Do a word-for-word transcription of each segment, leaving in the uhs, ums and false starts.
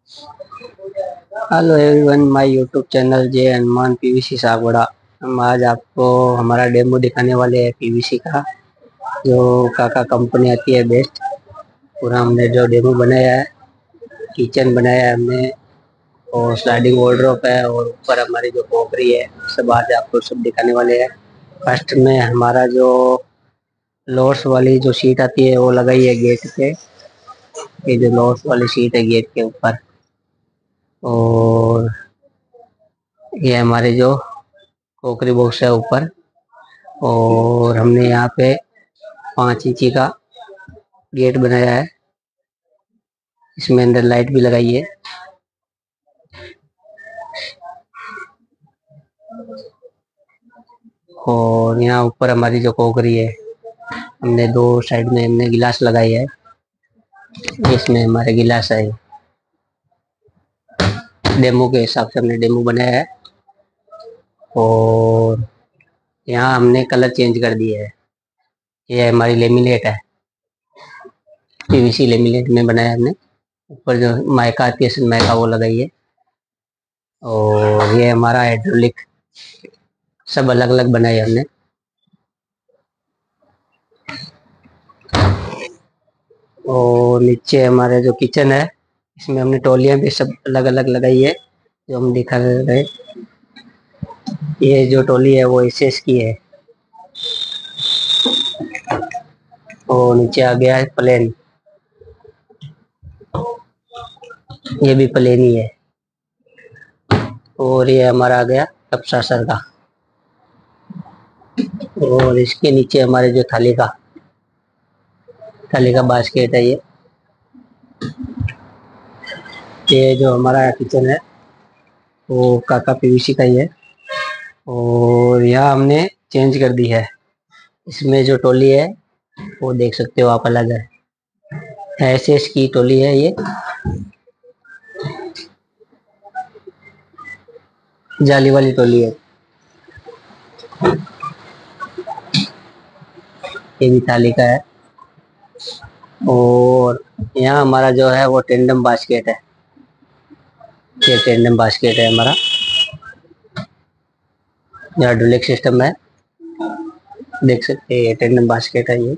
Hello everyone, my YouTube channel Jai Hanuman PVC Sagwara. हम आज आपको हमारा डेमो दिखाने वाले हैं पीवीसी का, जो काका कंपनी आती है बेस्ट। पूरा हमने जो डेमो बनाया है, किचन बनाया है हमने, और स्लाइडिंग वार्डरोब है, और ऊपर हमारी जो पोखरी है, सब आज आपको सब दिखाने वाले हैं। फर्स्ट में हमारा जो लोर्स वाली जो सीट आती है वो लगाई है गेट पे। ये जो लोर्स वाली सीट है गेट के ऊपर, और ये हमारे जो कोकरी बॉक्स है ऊपर, और हमने यहाँ पे पाँच इंची का गेट बनाया है। इसमें अंदर लाइट भी लगाई है। और यहाँ ऊपर हमारी जो कोकरी है, हमने दो साइड में हमने गिलास लगाई है। इसमें हमारे गिलास है, डेमो के हिसाब से हमने डेमो बनाया है। और यहाँ हमने कलर चेंज कर दिए है। ये हमारी लेमिनेट है, पीवीसी लेमिनेट में बनाया हमने। ऊपर जो माइका आती है माइका वो लगाई है। और ये हमारा हाइड्रोलिक, सब अलग अलग बनाए हमने। और नीचे हमारे जो किचन है, इसमें हमने टोलियां भी सब अलग अलग लगाई है, जो हम दिखा रहे। ये जो टोली है वो एसएस की है। और नीचे आ गया है प्लेन, ये भी प्लेन ही है। और ये हमारा आ गया कपसा सर का। और इसके नीचे हमारे जो थाली का थाली का बास्केट है, ये ये जो हमारा किचन है वो काका पीवीसी का ही है। और यहाँ हमने चेंज कर दी है। इसमें जो टोली है वो देख सकते हो आप, अलग है, एसएस की टोली है। ये जाली वाली टोली है। ये भी थाली का है। और यहाँ हमारा जो है वो टेंडम बास्केट है। ये टेंडम बास्केट है हमारा, हाइड्रोलिक सिस्टम है, देख सकते हैं। ये टेंडम बास्केट है ये।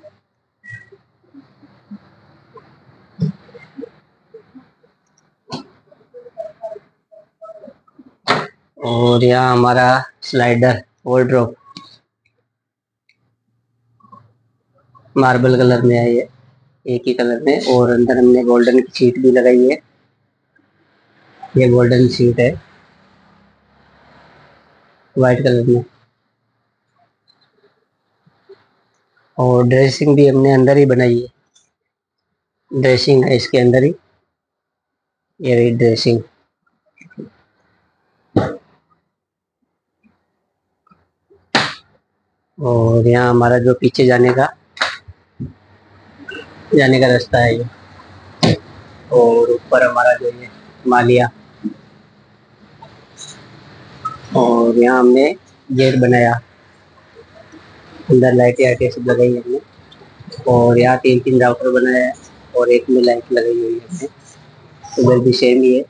और यहाँ हमारा स्लाइडर वार्डरोब मार्बल कलर में है, ये एक ही कलर में। और अंदर हमने गोल्डन की सीट भी लगाई है। ये गोल्डन सीट है वाइट कलर में। और ड्रेसिंग भी हमने अंदर ही बनाई है, ड्रेसिंग है इसके अंदर ही, ये रही ड्रेसिंग। और यहाँ हमारा जो पीछे जाने का जाने का रास्ता है ये। और ऊपर हमारा जो ये मालिया। और यहाँ हमने गेट बनाया, अंदर लाइटें आइटें सब लगाई है हमने। और यहाँ तीन तीन राउटर बनाया है, और एक में लाइट लगाई हुई है हमने। उधर भी सेम ही है।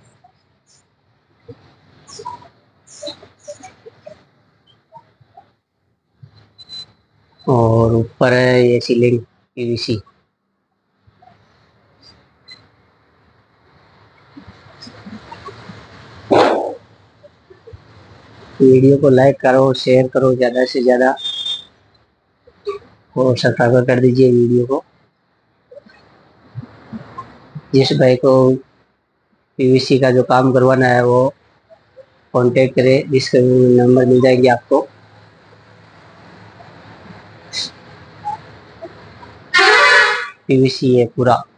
और ऊपर है ये सीलिंग पीवीसी। वीडियो को लाइक करो, शेयर करो ज़्यादा से ज़्यादा, और सब्सक्राइब कर दीजिए वीडियो को। जिस भाई को पीवीसी का जो काम करवाना है वो कांटेक्ट करें, जिसका नंबर मिल जाएगी आपको। पीवीसी है पूरा।